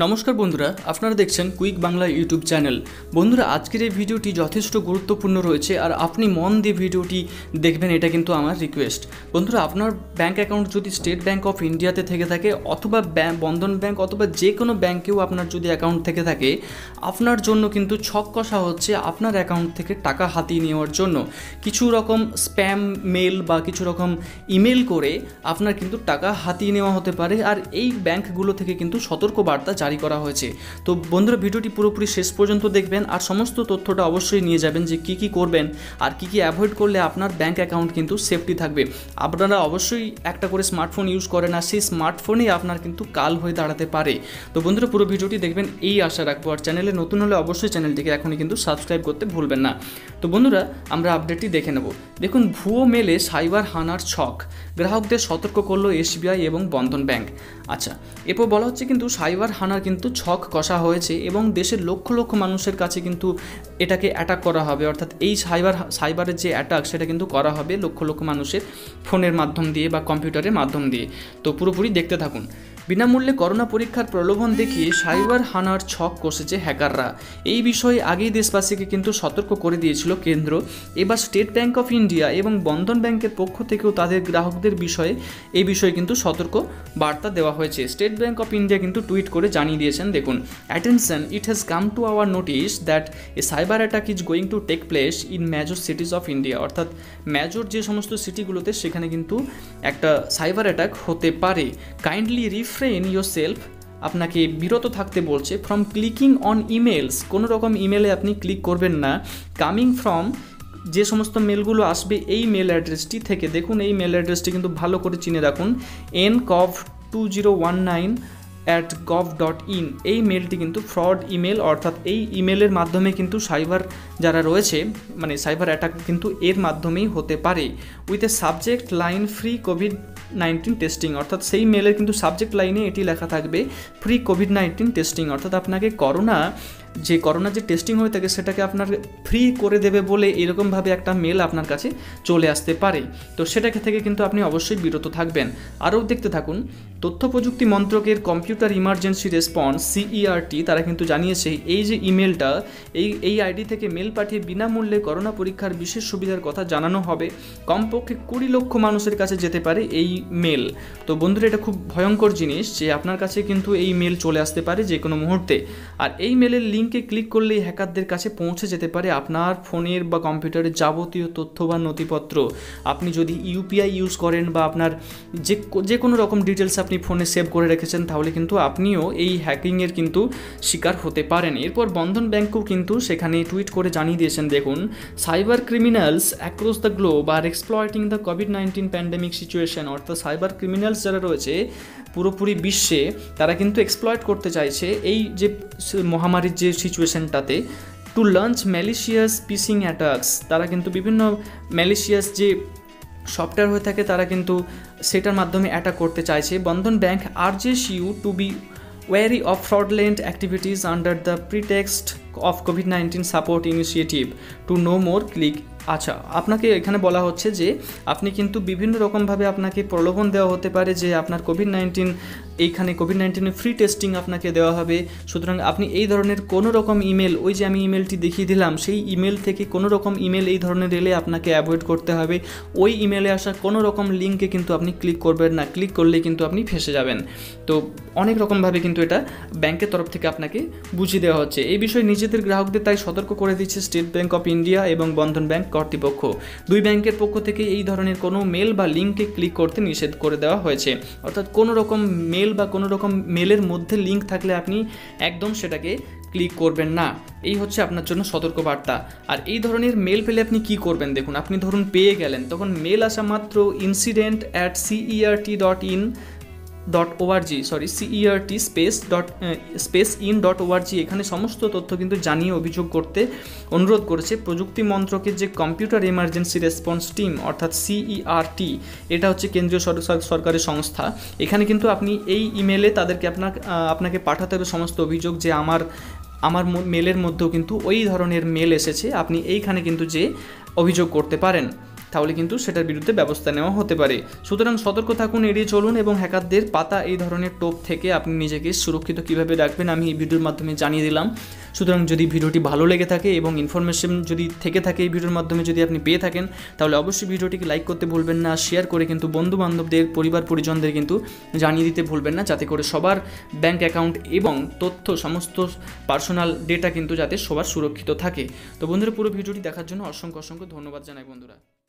নমস্কার বন্ধুরা, আপনারা দেখছেন কুইক বাংলা ইউটিউব চ্যানেল। বন্ধুরা, আজকের এই ভিডিওটি যথেষ্ট গুরুত্বপূর্ণ রয়েছে আর আপনি মন দিয়ে ভিডিওটি দেখবেন, এটা কিন্তু আমার রিকোয়েস্ট। বন্ধুরা, আপনার ব্যাঙ্ক অ্যাকাউন্ট যদি স্টেট ব্যাঙ্ক অফ ইন্ডিয়াতে থেকে থাকে অথবা বন্ধন ব্যাঙ্ক অথবা যে কোনো ব্যাঙ্কেও আপনার যদি অ্যাকাউন্ট থেকে থাকে, আপনার জন্য কিন্তু ছক কষা হচ্ছে আপনার অ্যাকাউন্ট থেকে টাকা হাতিয়ে নেওয়ার জন্য। কিছু রকম স্প্যাম মেল বা কিছু রকম ইমেল করে আপনার কিন্তু টাকা হাতিয়ে নেওয়া হতে পারে, আর এই ব্যাঙ্কগুলো থেকে কিন্তু সতর্কবার্তা জারি করা হয়েছে। তো বন্ধুরা, ভিডিওটি পুরোপুরি শেষ পর্যন্ত দেখবেন আর সমস্ত তথ্যটা অবশ্যই নিয়ে যাবেন যে কী করবেন আর কী অ্যাভয়েড করলে আপনার ব্যাঙ্ক অ্যাকাউন্ট কিন্তু সেফটি থাকবে। আপনারা অবশ্যই একটা করে স্মার্টফোন ইউজ করেন আর সেই স্মার্টফোনেই আপনার কিন্তু কাল হয়ে দাঁড়াতে পারে। তো বন্ধুরা, পুরো ভিডিওটি দেখবেন এই আশা রাখবো, আর চ্যানেলে নতুন হলে অবশ্যই চ্যানেলটিকে এখনই কিন্তু সাবস্ক্রাইব করতে ভুলবেন না। তো বন্ধুরা, আমরা আপডেটটি দেখে নেব। দেখুন, ভুয়ো মেলে সাইবার হানার ছক, গ্রাহকদের সতর্ক করলো এসবিআই এবং বন্ধন ব্যাংক। আচ্ছা, এরপর বলা হচ্ছে কিন্তু সাইবার হানার কিন্তু ছক কষা হয়েছে এবং দেশের লক্ষ লক্ষ মানুষের কাছে কিন্তু এটাকে অ্যাটাক করা হবে, অর্থাৎ এই সাইবারের যে অ্যাটাক সেটা কিন্তু করা হবে লক্ষ লক্ষ মানুষের ফোনের মাধ্যম দিয়ে বা কম্পিউটারের মাধ্যম দিয়ে। তো পুরোপুরি দেখতে থাকুন। বিনামূল্যে করোনা পরীক্ষার প্রলোভন দেখিয়ে সাইবার হানার ছক কষেছে হ্যাকাররা। এই বিষয়ে আগেই দেশবাসীকে কিন্তু সতর্ক করে দিয়েছিল কেন্দ্র। এবার স্টেট ব্যাঙ্ক অফ ইন্ডিয়া এবং বন্ধন ব্যাংকের পক্ষ থেকেও তাদের গ্রাহকদের এই বিষয়ে কিন্তু সতর্ক বার্তা দেওয়া হয়েছে। স্টেট ব্যাঙ্ক অফ ইন্ডিয়া কিন্তু টুইট করে জানিয়ে দিয়েছেন, দেখুন, attention, it has come to our notice that a cyber attack is going to take place in major cities of India. অর্থাৎ মেজর যে সমস্ত সিটিগুলোতে সেখানে কিন্তু একটা সাইবার অ্যাটাক হতে পারে। কাইন্ডলি রিফ্রেন ইয়োরসেলফ, আপনাকে বিরত থাকতে বলছে, ফ্রম ক্লিকিং অন ইমেলস, কোনো রকম ইমেলে আপনি ক্লিক করবেন না, কামিং ফ্রম, যে সমস্ত মেলগুলো আসবে এই মেল অ্যাড্রেসটি থেকে। দেখুন, এই মেল অ্যাড্রেসটি কিন্তু ভালো করে চিনে রাখুন, ncov2019@gov.in। এই মেলটি কিন্তু ফ্রড ইমেল, অর্থাৎ এই ইমেলের মাধ্যমে কিন্তু সাইবার যারা রয়েছে, মানে সাইবার অ্যাটাক কিন্তু এর মাধ্যমেই হতে পারে। With a subject line free কোভিড-19 টেস্টিং, অর্থাৎ সেই মেলের কিন্তু সাবজেক্ট লাইনে এটি লেখা থাকবে ফ্রি কোভিড-19 টেস্টিং, অর্থাৎ আপনাকে করোনা যে টেস্টিং হয়ে থাকে সেটাকে আপনার ফ্রি করে দেবে বলে এরকমভাবে একটা মেল আপনার কাছে চলে আসতে পারে। তো সেটাকে থেকে কিন্তু আপনি অবশ্যই বিরত থাকবেন। আরও দেখতে থাকুন। তথ্য প্রযুক্তি মন্ত্রকের কম্পিউটার ইমার্জেন্সি রেসপন্স CERT তারা কিন্তু জানিয়েছে এই যে ইমেলটা, এই আইডি থেকে মেল পাঠিয়ে বিনামূল্যে করোনা পরীক্ষার বিশেষ সুবিধার কথা জানানো হবে। কমপক্ষে 20 লক্ষ মানুষের কাছে যেতে পারে এই মেল। তো বন্ধুরা, এটা খুব ভয়ঙ্কর জিনিস যে আপনার কাছে কিন্তু এই মেল চলে আসতে পারে যে কোনো মুহূর্তে, আর এই মেলের লিঙ্কে ক্লিক করলেই হ্যাকারদের কাছে পৌঁছে যেতে পারে আপনার ফোনের বা কম্পিউটারের যাবতীয় তথ্য বা নথিপত্র। আপনি যদি UPI ইউজ করেন বা আপনার যে কোনো রকম ডিটেলস আপনি ফোনে সেভ করে রেখেছেন, তাহলে কিন্তু আপনিও এই হ্যাকিংয়ের কিন্তু শিকার হতে পারেন। এরপর বন্ধন ব্যাংকও কিন্তু সেখানে টুইট করে জানিয়ে দিয়েছেন, দেখুন, cyber criminals across the globe are exploiting the কোভিড-19 প্যান্ডেমিক সিচুয়েশন। অর্থাৎ সাইবার ক্রিমিনালস যারা রয়েছে পুরোপুরি বিশ্বে, তারা কিন্তু এক্সপ্লয়েট করতে চাইছে এই যে মহামারীর যে সিচুয়েশনটাতে, to launch malicious phishing attacks. তারা কিন্তু বিভিন্ন ম্যালিশিয়াস যে সফটওয়্যার হয়ে থাকে তারা কিন্তু সেটার মাধ্যমে অ্যাটাক করতে চাইছে। Bandhan bank urges you to be wary of fraudulent activities under the pretext of কোভিড-19 support initiative to know more click. আচ্ছা, আপনাকে এখানে বলা হচ্ছে যে আপনি কিন্তু বিভিন্ন রকমভাবে আপনাকে প্রলোভন দেওয়া হতে পারে যে আপনার কোভিড-19 ফ্রি টেস্টিং আপনাকে দেওয়া হবে। সুতরাং আপনি এই ধরনের কোনো রকম ইমেল, ওই যে আমি ইমেলটি দেখিয়ে দিলাম সেই ইমেল থেকে কোনো রকম ইমেল এই ধরনের এলে আপনাকে অ্যাভয়েড করতে হবে। ওই ইমেলে আসা কোনো রকম লিঙ্কে কিন্তু আপনি ক্লিক করবেন না, ক্লিক করলে কিন্তু আপনি ফেঁসে যাবেন। তো অনেক রকমভাবে কিন্তু এটা ব্যাংকের তরফ থেকে আপনাকে বুঝিয়ে দেওয়া হচ্ছে। এই বিষয়ে নিজেদের গ্রাহকদের তাই সতর্ক করে দিচ্ছে স্টেট ব্যাংক অফ ইন্ডিয়া এবং বন্ধন ব্যাংক কর্তৃপক্ষ। দুই ব্যাংকের পক্ষ থেকে এই ধরনের কোনো মেল বা লিঙ্কে ক্লিক করতে নিষেধ করে দেওয়া হয়েছে। অর্থাৎ কোনো রকম মেল বা কোনো রকম মেলের মধ্যে লিঙ্ক থাকলে আপনি একদম সেটাকে ক্লিক করবেন না। এই হচ্ছে আপনার জন্য সতর্কবার্তা। আর এই ধরনের মেল পেলে আপনি কি করবেন, দেখুন, আপনি ধরুন পেয়ে গেলেন, তখন মেল আসা মাত্র CERT-in.org এখানে সমস্ত তথ্য কিন্তু জানিয়ে অভিযোগ করতে অনুরোধ করেছে প্রযুক্তি মন্ত্রকের যে কম্পিউটার ইমার্জেন্সি রেসপন্স টিম, অর্থাৎ CERT। এটা হচ্ছে কেন্দ্রীয় সরকারি সংস্থা। এখানে কিন্তু আপনি এই ইমেলে তাদেরকে আপনাকে পাঠাতে হবে সমস্ত অভিযোগ যে আমার মেলের মধ্যেও কিন্তু ওই ধরনের মেল এসেছে, আপনি এইখানে কিন্তু যে অভিযোগ করতে পারেন। তাহলে কিন্তু সেটার বিরুদ্ধে ব্যবস্থা নেওয়া হতে পারে। সুতরাং সতর্ক থাকুন, এড়িয়ে চলুন এবং হ্যাকারদের পাতা এই ধরনের টোপ থেকে আপনি নিজেকে সুরক্ষিত কীভাবে রাখবেন আমি এই ভিডিওর মাধ্যমে জানিয়ে দিলাম। সুতরাং যদি ভিডিওটি ভালো লেগে থাকে এবং ইনফরমেশন যদি থেকে থাকে এই ভিডিওর মাধ্যমে যদি আপনি পেয়ে থাকেন, তাহলে অবশ্যই ভিডিওটিকে লাইক করতে ভুলবেন না, শেয়ার করে কিন্তু বন্ধু বান্ধবদের, পরিবার পরিজনদের কিন্তু জানিয়ে দিতে ভুলবেন না, যাতে করে সবার ব্যাংক অ্যাকাউন্ট এবং তথ্য, সমস্ত পার্সোনাল ডেটা কিন্তু যাতে সবার সুরক্ষিত থাকে। তো বন্ধুরা, পুরো ভিডিওটি দেখার জন্য অসংখ্য ধন্যবাদ জানাই বন্ধুরা।